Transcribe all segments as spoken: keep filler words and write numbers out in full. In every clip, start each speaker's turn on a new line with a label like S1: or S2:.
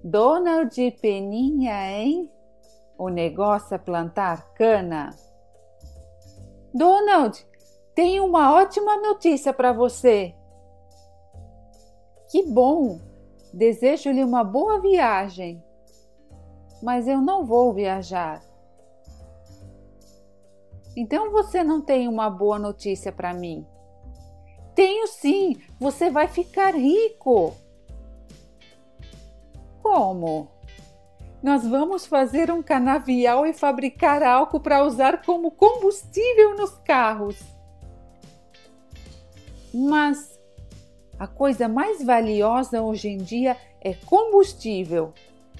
S1: Donald e Peninha, hein? O negócio é plantar cana. Donald, tenho uma ótima notícia para você. Que bom! Desejo-lhe uma boa viagem. Mas eu não vou viajar. Então você não tem uma boa notícia para mim? Tenho sim! Você vai ficar rico! Como? Nós vamos fazer um canavial e fabricar álcool para usar como combustível nos carros. Mas a coisa mais valiosa hoje em dia é combustível.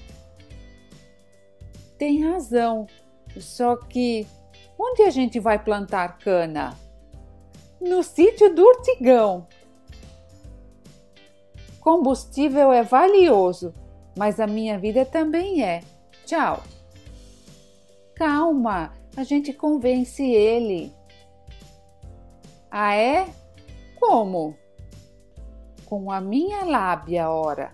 S1: Tem razão, só que onde a gente vai plantar cana? No sítio do Urtigão. Combustível é valioso, mas a minha vida também é. Tchau. Calma, a gente convence ele. Ah, é? Como? Com a minha lábia, ora.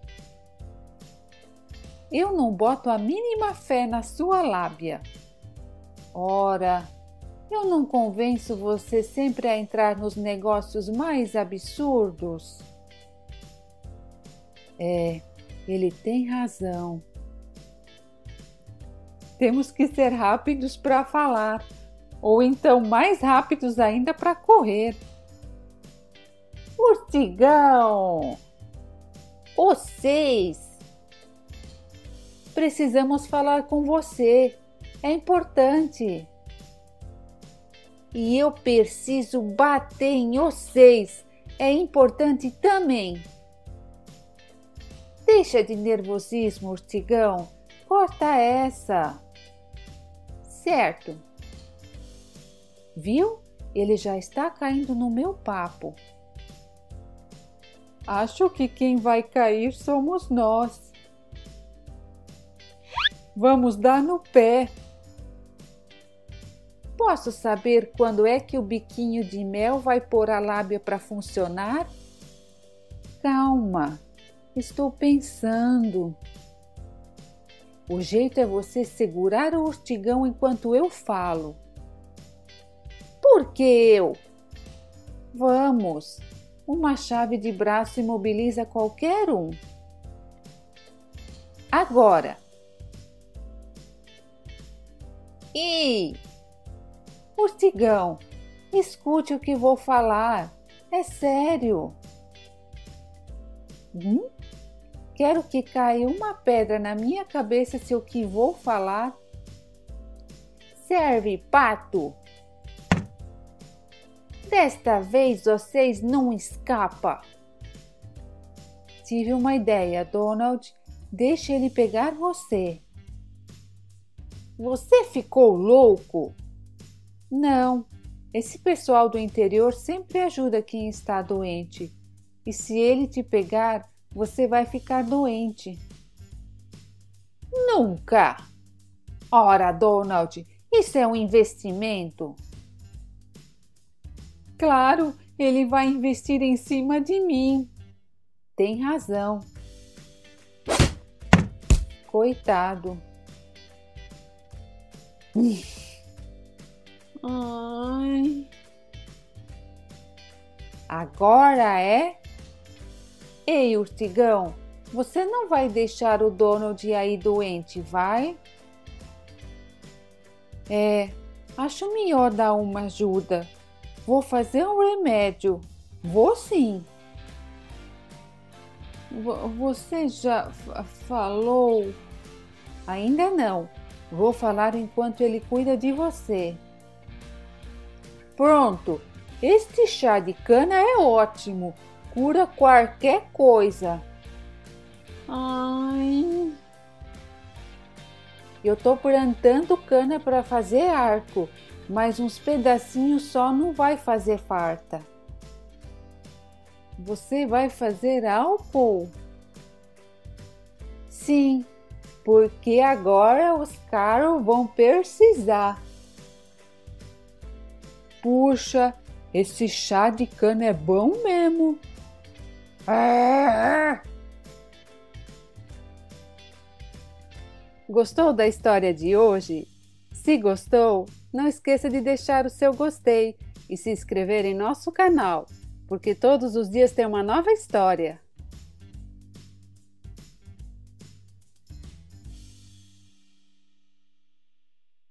S1: Eu não boto a mínima fé na sua lábia. Ora, eu não convenço você sempre a entrar nos negócios mais absurdos? É, ele tem razão. Temos que ser rápidos para falar, ou então mais rápidos ainda para correr. Urtigão! Vocês! Precisamos falar com você. É importante. E eu preciso bater em vocês. É importante também. Deixa de nervosismo, Urtigão. Corta essa. Certo. Viu? Ele já está caindo no meu papo. Acho que quem vai cair somos nós. Vamos dar no pé. Posso saber quando é que o biquinho de mel vai pôr a lábia para funcionar? Calma, estou pensando. O jeito é você segurar o urtigão enquanto eu falo. Por que eu? Vamos, uma chave de braço imobiliza qualquer um. Agora. E Urtigão, escute o que vou falar. É sério. Hum? Quero que caia uma pedra na minha cabeça se o que vou falar serve, pato. Desta vez vocês não escapam. Tive uma ideia, Donald. Deixe ele pegar você. Você ficou louco? Não, esse pessoal do interior sempre ajuda quem está doente. E se ele te pegar, você vai ficar doente. Nunca! Ora, Donald, isso é um investimento. Claro, ele vai investir em cima de mim. Tem razão. Coitado. Ai. Agora é? Ei, Urtigão, você não vai deixar o Donald aí doente, vai? É, acho melhor dar uma ajuda. Vou fazer um remédio. Vou sim. Você já falou? Ainda não. Vou falar enquanto ele cuida de você. Pronto. Este chá de cana é ótimo. Cura qualquer coisa. Ai. Eu tô plantando cana para fazer arco, mas uns pedacinhos só não vai fazer farta. Você vai fazer álcool? Sim, porque agora os caras vão precisar. Puxa, esse chá de cana é bom mesmo. Ah! Gostou da história de hoje? Se gostou, não esqueça de deixar o seu gostei e se inscrever em nosso canal, porque todos os dias tem uma nova história.